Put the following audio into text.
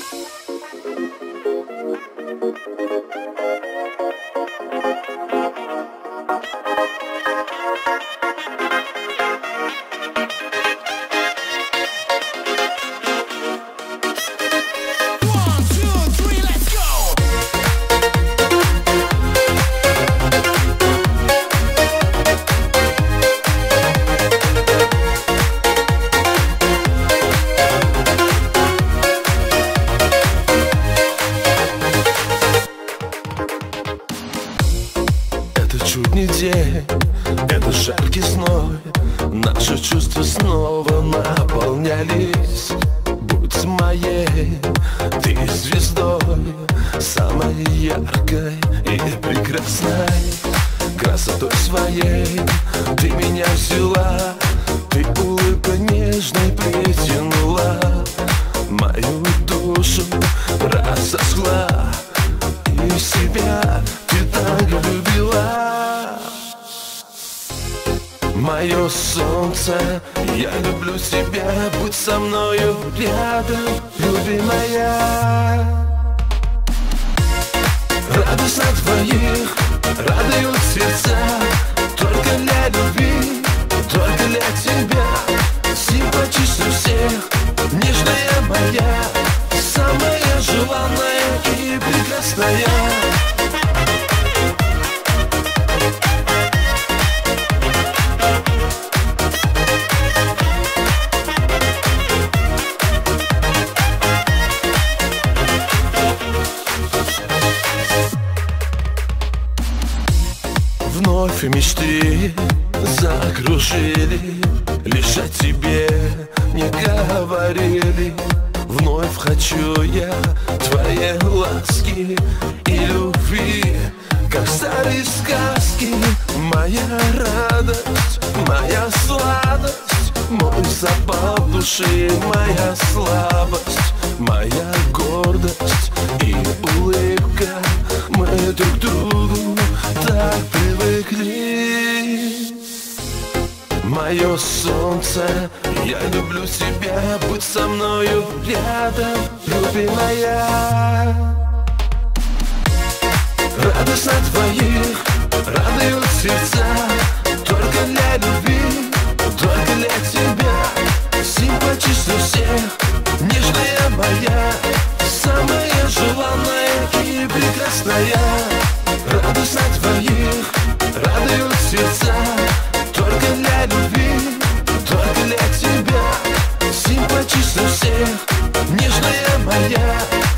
Чуть не день, это жаркий зной. Наши чувства снова наполнялись. Будь моей, ты звездой, самой яркой и прекрасной. Красотой своей ты меня взяла, ты улыбкой нежной притянула, мою душу разожгла, и себя ты так любила. Мое солнце, я люблю тебя, будь со мною рядом, любимая. Радость на двоих радует сердца, только для любви, только для тебя. Симпатичнее всех, нежная моя, самая желанная и прекрасная. Вновь мечты закружили, лишь о тебе не говорили. Вновь хочу я твоей ласки и любви, как в старой сказке. Моя радость, моя сладость, мой запал души, моя слабость, моя гордость и улыбка. Мы друг к другу так привыкли. Мое солнце, я люблю тебя, будь со мною рядом, любимая. Радость на двоих радует сердца, только для любви, только для тебя. Симпатичнее всех, нежная моя, самая желанная и прекрасная. Радость на двоих радует сердца, только для любви, только для тебя. Симпатичнее всех, нежная моя,